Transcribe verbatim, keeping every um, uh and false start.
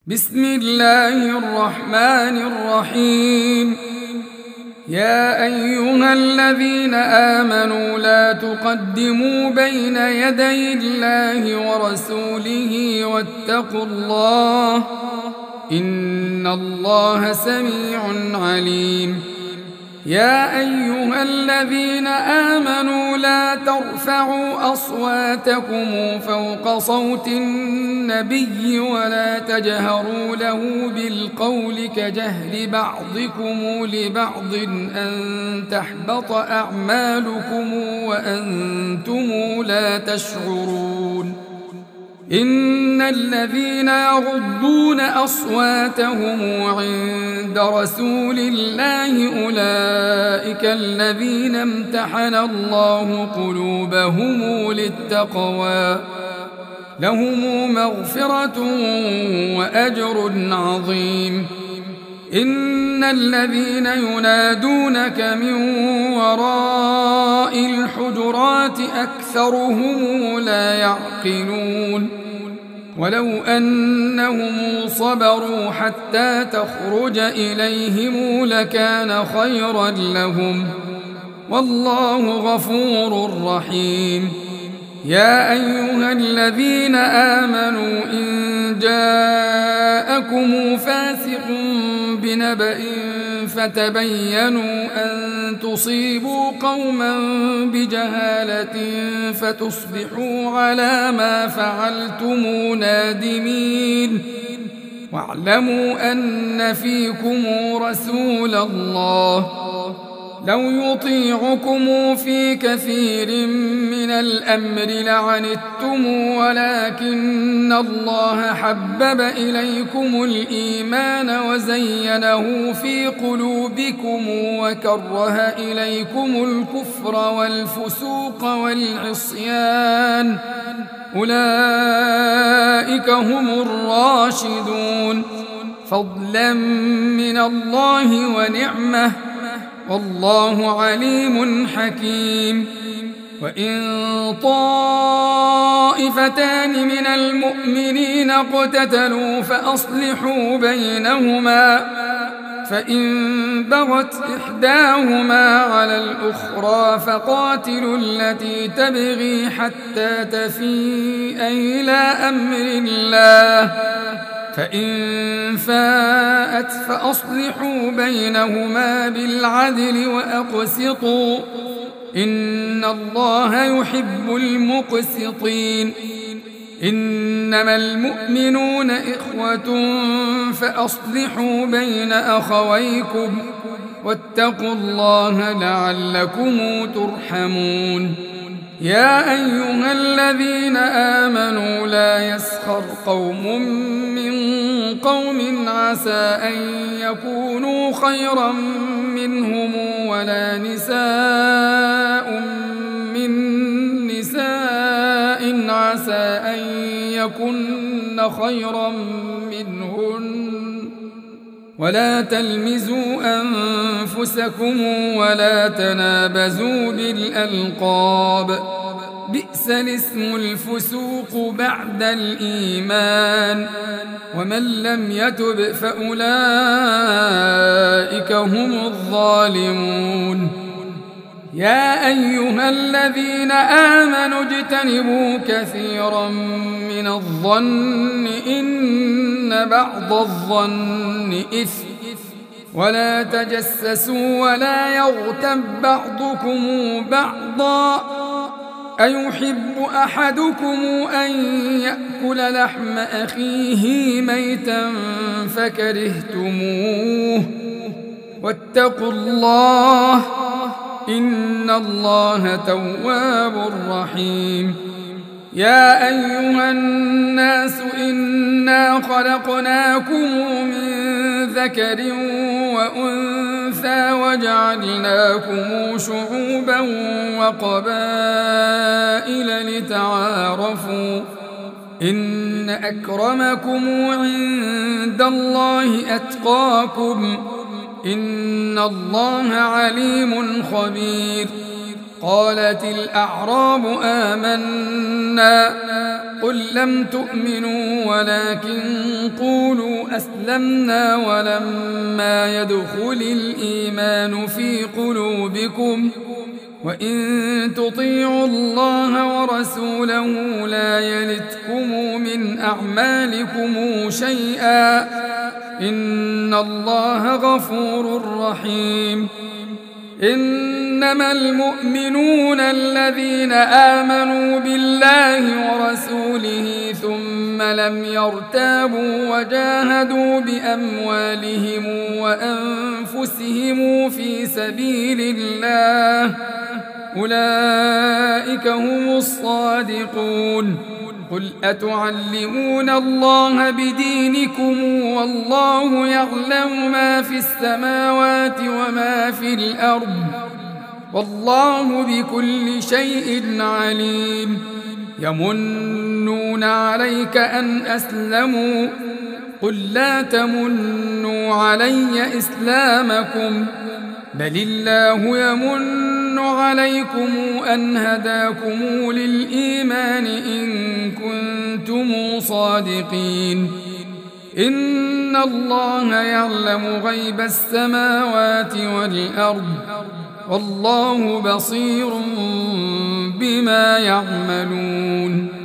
بسم الله الرحمن الرحيم. يا أيها الذين آمنوا لا تقدموا بين يدي الله ورسوله واتقوا الله إن الله سميع عليم. يا أيها الذين آمنوا لا ترفعوا أصواتكم فوق صوت النبي ولا تجهروا له بالقول كجهر بعضكم لبعض أن تحبط أعمالكم وأنتم لا تشعرون. إن الذين يغضون أصواتهم عند رسول الله أولئك الذين امتحن الله قلوبهم للتقوى لهم مغفرة وأجر عظيم. إن الذين ينادونك من وراء الحجرات أكثرهم لا يعقلون. ولو أنهم صبروا حتى تخرج إليهم لكان خيرا لهم والله غفور رحيم. يا أيها الذين آمنوا إن جاءكم فاسق بنبأ فتبينوا أن تصيبوا قوما بجهالة فتصبحوا على ما فعلتم نادمين. واعلموا أن فيكم رسول الله لو يطيعكم في كثير من الأمر لعنتم ولكن الله حبب إليكم الإيمان وزينه في قلوبكم وكره إليكم الكفر والفسوق والعصيان أولئك هم الراشدون فضلا من الله ونعمة والله عليم حكيم. وإن طائفتان من المؤمنين اقتتلوا فأصلحوا بينهما فإن بغت إحداهما على الأخرى فقاتلوا التي تبغي حتى تفيء إلى أمر الله فإن فاءت فأصلحوا بينهما بالعدل وأقسطوا إن الله يحب المقسطين. إنما المؤمنون إخوة فأصلحوا بين أخويكم واتقوا الله لعلكم ترحمون. يا أيها الذين آمنوا لا يسخر قوم من قوم عسى أن يكونوا خيرا منهم ولا نساء من نساء عسى أن يكن خيرا منهن ولا تلمزوا أنفسكم ولا تنابزوا بالألقاب بئس الاسم الفسوق بعد الإيمان ومن لم يتب فأولئك هم الظالمون. يا أيها الذين آمنوا اجتنبوا كثيرا من الظن إن بعض الظن إثم ولا تجسسوا ولا يغتب بعضكم بعضا أيحب أحدكم أن يأكل لحم أخيه ميتا فكرهتموه واتقوا الله إن الله تواب رحيم. يا أيها الناس إنا خلقناكم من ذكر وأنثى وجعلناكم شعوبا وقبائل لتعارفوا إن أكرمكم عند الله أتقاكم إن الله عليم خبير. قالت الأعراب آمنا قل لم تؤمنوا ولكن قولوا أسلمنا ولما يدخل الإيمان في قلوبكم وإن تطيعوا الله ورسوله لا يلتكم من أعمالكم شيئا إن الله غفور رحيم إنما المؤمنون الذين آمنوا بالله ورسوله ثم لم يرتابوا وجاهدوا بأموالهم وأنفسهم في سبيل الله أولئك هم الصادقون قل أتعلمون الله بدينكم والله يعلم ما في السماوات وما في الأرض والله بكل شيء عليم يمنون عليك أن أسلموا قل لا تمنوا علي إسلامكم بل الله يمن عليكم أن هداكم للإيمان إن كنتم صادقين إن الله يعلم غيب السماوات والأرض والله بصير بما يعملون